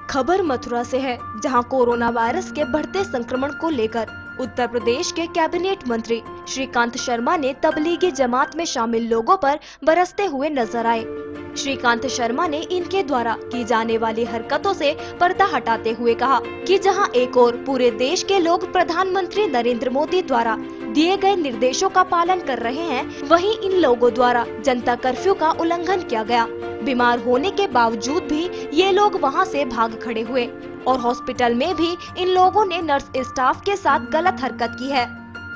खबर मथुरा से है, जहां कोरोना वायरस के बढ़ते संक्रमण को लेकर उत्तर प्रदेश के कैबिनेट मंत्री श्रीकांत शर्मा ने तबलीगी जमात में शामिल लोगों पर बरसते हुए नजर आए। श्रीकांत शर्मा ने इनके द्वारा की जाने वाली हरकतों से पर्दा हटाते हुए कहा कि जहां एक ओर पूरे देश के लोग प्रधानमंत्री नरेंद्र मोदी द्वारा दिए गए निर्देशों का पालन कर रहे हैं, वहीं इन लोगों द्वारा जनता कर्फ्यू का उल्लंघन किया गया। बीमार होने के बावजूद भी ये लोग वहां से भाग खड़े हुए और हॉस्पिटल में भी इन लोगों ने नर्स स्टाफ के साथ गलत हरकत की है।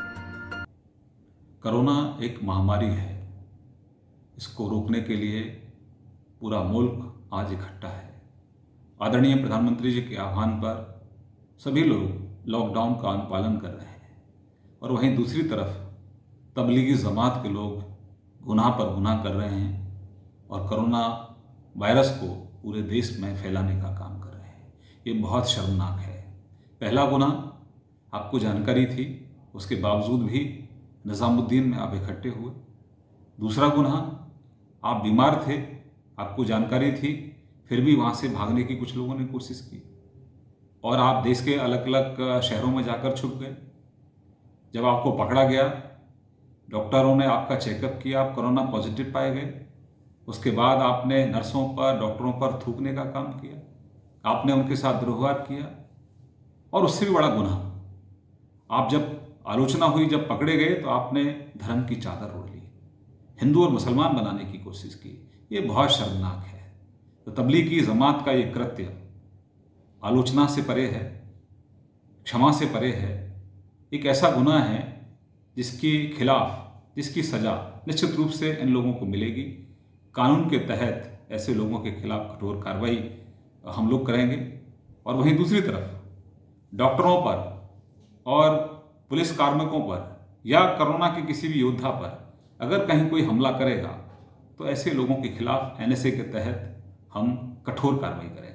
कोरोना एक महामारी है। इसको रोकने के लिए पूरा मुल्क आज इकट्ठा है। आदरणीय प्रधानमंत्री जी के आह्वान पर सभी लोग लॉकडाउन का अनुपालन कर रहे हैं और वहीं दूसरी तरफ तबलीगी जमात के लोग गुनाह पर गुनाह कर रहे हैं और कोरोना वायरस को पूरे देश में फैलाने का काम कर रहे हैं। ये बहुत शर्मनाक है। पहला गुनाह आपको जानकारी थी, उसके बावजूद भी निज़ामुद्दीन में आप इकट्ठे हुए। दूसरा गुनाह, आप बीमार थे, आपको जानकारी थी, फिर भी वहाँ से भागने की कुछ लोगों ने कोशिश की और आप देश के अलग अलग शहरों में जाकर छुप गए। जब आपको पकड़ा गया, डॉक्टरों ने आपका चेकअप किया, आप कोरोना पॉजिटिव पाए गए। उसके बाद आपने नर्सों पर, डॉक्टरों पर थूकने का काम किया, आपने उनके साथ दुर्व्यवहार किया और उससे भी बड़ा गुनाह, आप जब आलोचना हुई, जब पकड़े गए तो आपने धर्म की चादर ओढ़ ली, हिंदू और मुसलमान बनाने की कोशिश की। ये बहुत शर्मनाक है। तो तबलीगी जमात का ये कृत्य आलोचना से परे है, क्षमा से परे है। एक ऐसा गुनाह है जिसके खिलाफ, जिसकी सजा निश्चित रूप से इन लोगों को मिलेगी। कानून के तहत ऐसे लोगों के खिलाफ कठोर कार्रवाई हम लोग करेंगे। और वहीं दूसरी तरफ डॉक्टरों पर और पुलिस कार्मिकों पर या कोरोना के किसी भी योद्धा पर अगर कहीं कोई हमला करेगा तो ऐसे लोगों के खिलाफ NSA के तहत हम कठोर कार्रवाई करेंगे।